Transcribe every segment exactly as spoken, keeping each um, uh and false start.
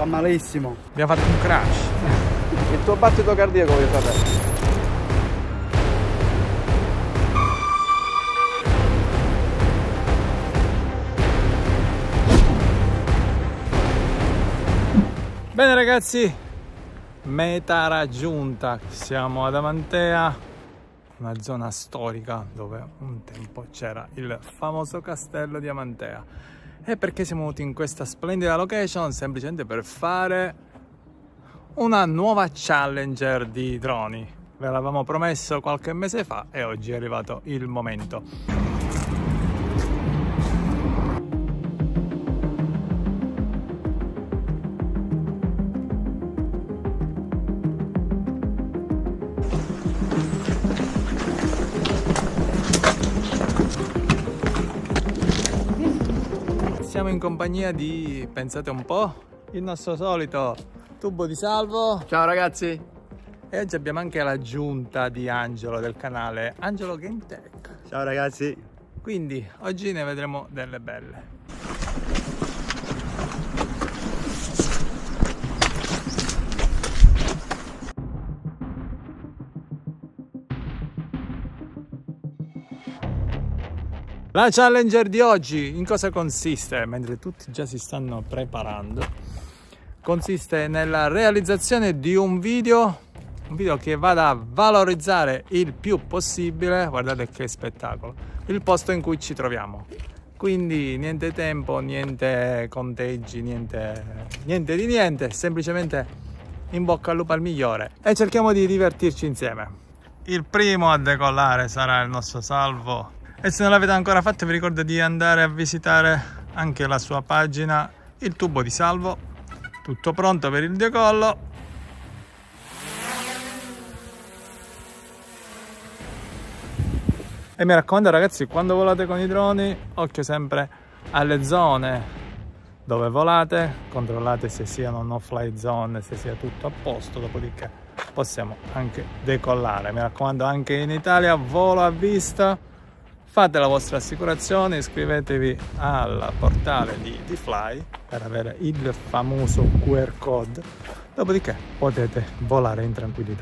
malissimo. Abbiamo fatto un crash. Il tuo battito cardiaco voglio sapere. Bene ragazzi, meta raggiunta. Siamo ad Amantea, una zona storica dove un tempo c'era il famoso castello di Amantea. E perché siamo venuti in questa splendida location? Semplicemente per fare una nuova challenger di droni. Ve l'avevamo promesso qualche mese fa e oggi è arrivato il momento. Siamo in compagnia di, pensate un po', il nostro solito tubo di salvo. Ciao ragazzi! E oggi abbiamo anche l'aggiunta di Angelo del canale Angelo Game Tech. Ciao ragazzi. Quindi oggi ne vedremo delle belle. La challenger di oggi in cosa consiste? Mentre tutti già si stanno preparando, consiste nella realizzazione di un video, un video che vada a valorizzare il più possibile, guardate che spettacolo, il posto in cui ci troviamo. Quindi niente tempo, niente conteggi, niente, niente di niente, semplicemente in bocca al lupo al migliore e cerchiamo di divertirci insieme. Il primo a decollare sarà il nostro Salvo. E se non l'avete ancora fatto vi ricordo di andare a visitare anche la sua pagina, il tubo di salvo. Tutto pronto per il decollo. E mi raccomando ragazzi, quando volate con i droni, occhio sempre alle zone dove volate, controllate se siano no fly zone, se sia tutto a posto, dopodiché possiamo anche decollare. Mi raccomando, anche in Italia volo a vista. Fate la vostra assicurazione, iscrivetevi al portale di D-Fly per avere il famoso Q R code, dopodiché potete volare in tranquillità.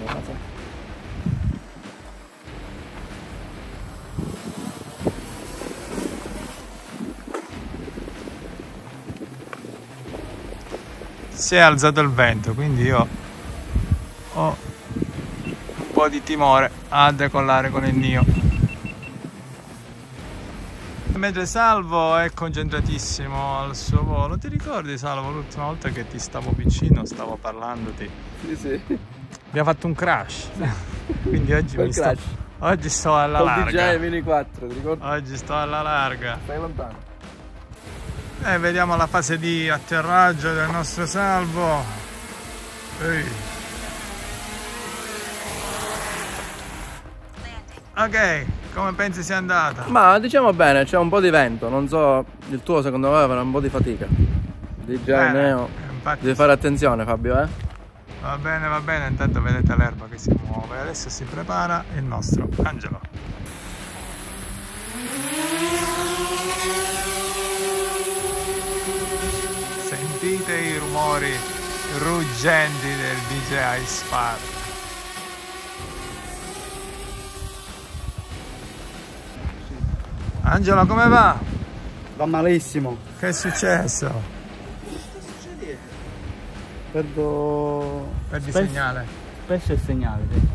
Si è alzato il vento, quindi io ho un po' di timore a decollare con il Nio. Mentre Salvo è concentratissimo al suo volo. Ti ricordi Salvo l'ultima volta che ti stavo vicino, stavo parlandoti? Sì, sì. Abbiamo fatto un crash. Quindi oggi mi sto, crash. oggi sto alla Col larga. D J I Mini quattro, ti ricordi? Oggi sto alla larga. Stai lontano. E vediamo la fase di atterraggio del nostro Salvo. Ehi. Ok, come pensi sia andata? Ma diciamo bene, c'è un po' di vento, non so, il tuo secondo me avrà un po' di fatica. D J I Neo, infatti devi fare attenzione Fabio, eh? Va bene, va bene, intanto vedete l'erba che si muove. Adesso si prepara il nostro Angelo. Sentite i rumori ruggenti del D J I Spark. Angelo, come va? Va malissimo. Che è successo? Perdo... Perdi Spesso- segnale. Spesso il segnale, sì.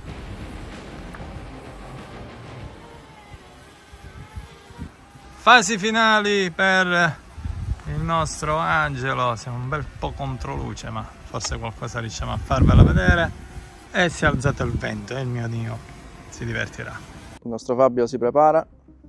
Fasi finali per il nostro Angelo. Siamo un bel po' contro luce, ma forse qualcosa riusciamo a farvela vedere. E si è alzato il vento e il mio Nio si divertirà. Il nostro Fabio si prepara.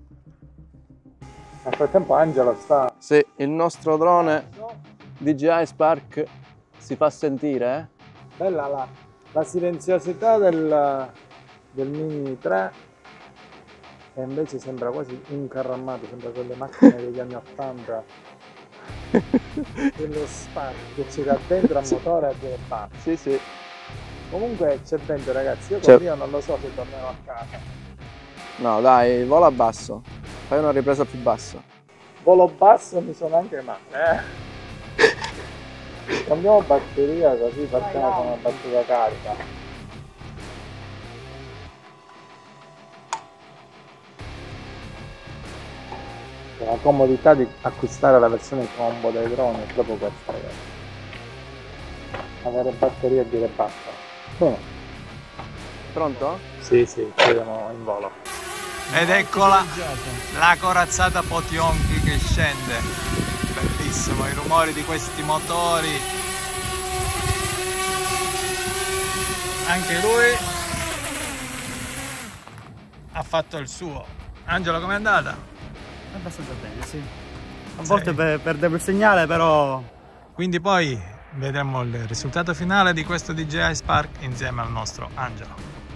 Nel frattempo Angelo sta... Sì, il nostro drone D J I Spark si fa sentire, eh? Bella la, la silenziosità del, del Mini tre e invece sembra quasi incarrammato, sembra quelle macchine degli anni ottanta. Quello Spark che c'era dentro al motore a dire basta. Sì, sì. Comunque c'è vento ragazzi, io C'è. con Dio non lo so se tornerò a casa. No, dai, vola basso. Fai una ripresa più bassa. Volo basso mi sono anche male. Eh. Cambiamo batteria così partiamo con una batteria carica. La comodità di acquistare la versione combo dei droni è proprio questa, ragazzi. Avere batteria e dire basta. Bene. Pronto? Sì, sì, ci vediamo in volo. Ed eccola la corazzata Potionchi che scende. Bellissimo, i rumori di questi motori. Anche lui ha fatto il suo. Angelo, com'è andata? Abbastanza bene, sì. A volte per, perdevo il segnale, però... Quindi poi vedremo il risultato finale di questo D J I Spark insieme al nostro Angelo.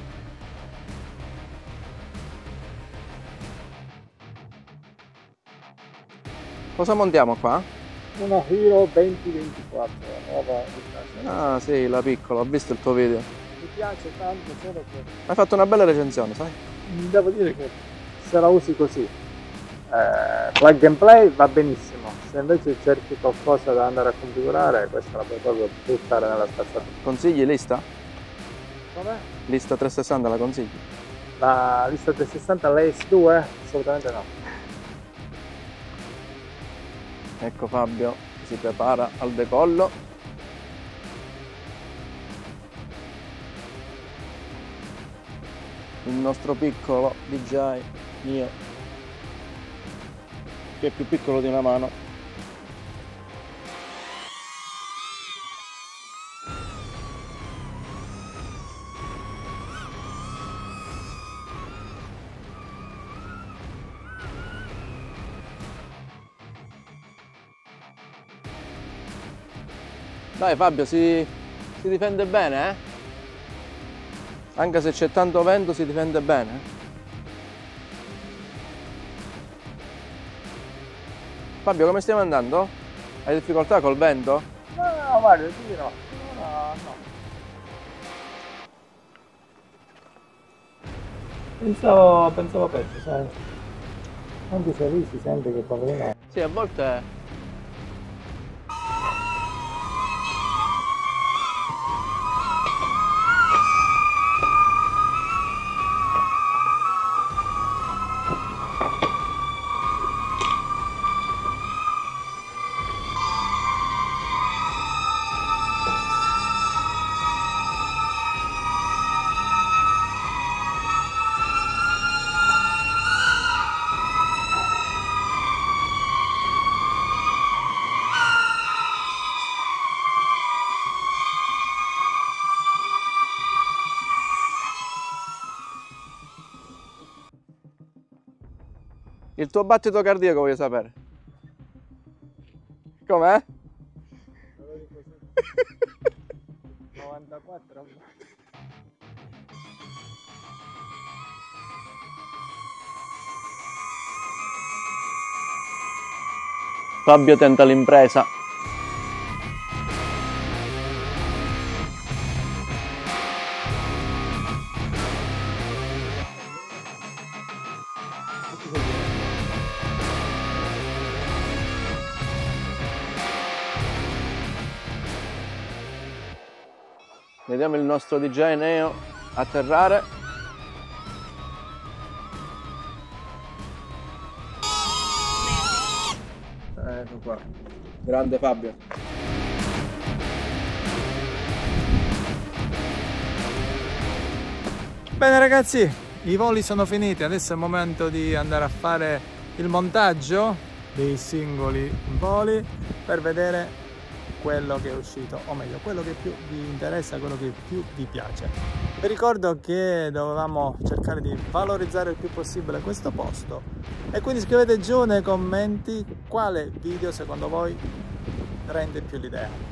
Cosa montiamo qua? Una Hero venti ventiquattro, nuova di Ah sì, la piccola, ho visto il tuo video. Mi piace tanto, solo che Hai fatto una bella recensione, sai? devo dire che se la usi così, eh, plug and play va benissimo. Se invece cerchi qualcosa da andare a configurare, questa la puoi proprio buttare nella spazzatura. Consigli lista? Com'è? Lista trecentosessanta la consigli? La lista trecentosessanta, l'A S due? Assolutamente no. Ecco Fabio si prepara al decollo. Il nostro piccolo D J I mio, che è più piccolo di una mano. Dai Fabio, si, si difende bene, eh? Anche se c'è tanto vento si difende bene. Fabio, come stiamo andando? Hai difficoltà col vento? No, no, guarda, ti dirò. No, no, no. Pensavo, pensavo peggio, sai? Anche se lì si sente che poverino. Sì, a volte... Il tuo battito cardiaco voglio sapere. Com'è? novantaquattro. Fabio tenta l'impresa. Vediamo il nostro D J I Neo atterrare. Ecco qua. Grande Fabio. Bene ragazzi, i voli sono finiti, adesso è il momento di andare a fare il montaggio dei singoli voli per vedere quello che è uscito, o meglio, quello che più vi interessa, quello che più vi piace. Vi ricordo che dovevamo cercare di valorizzare il più possibile questo posto e quindi scrivete giù nei commenti quale video secondo voi rende più l'idea.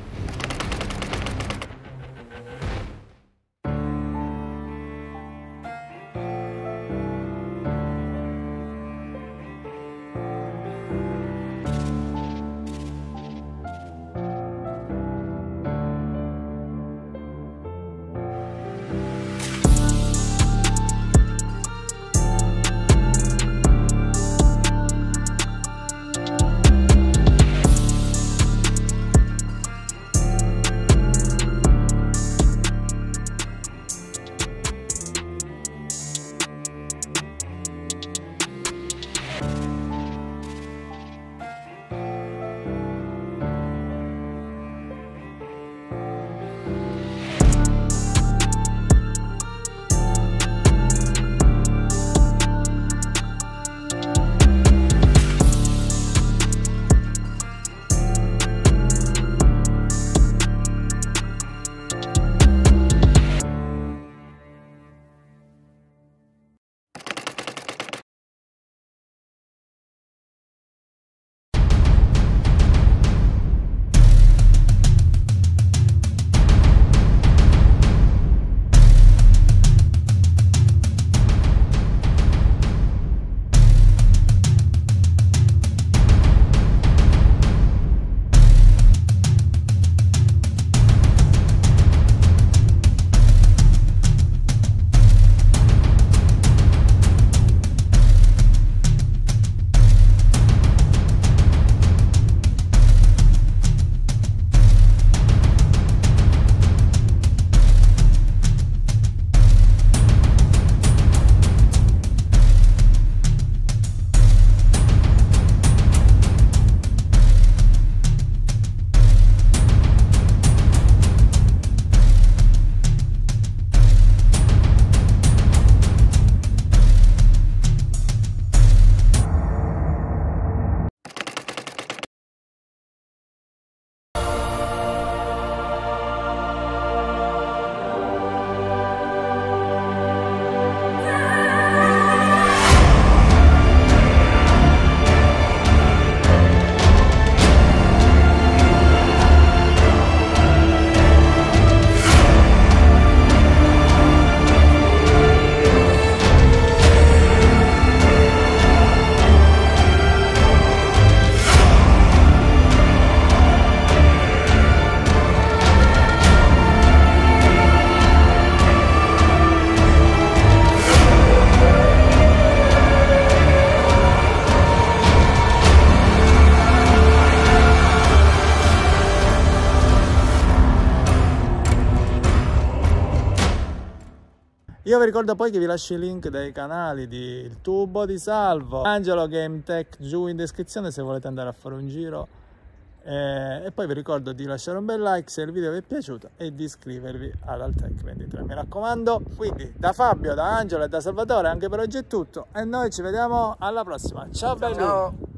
Io vi ricordo poi che vi lascio i link dei canali di Il Tubo di Salvo, Angelo Game Tech giù in descrizione se volete andare a fare un giro. Eh, e poi vi ricordo di lasciare un bel like se il video vi è piaciuto e di iscrivervi ad Altec ventitré, mi raccomando. Quindi da Fabio, da Angelo e da Salvatore anche per oggi è tutto e noi ci vediamo alla prossima. Ciao belli! Ciao.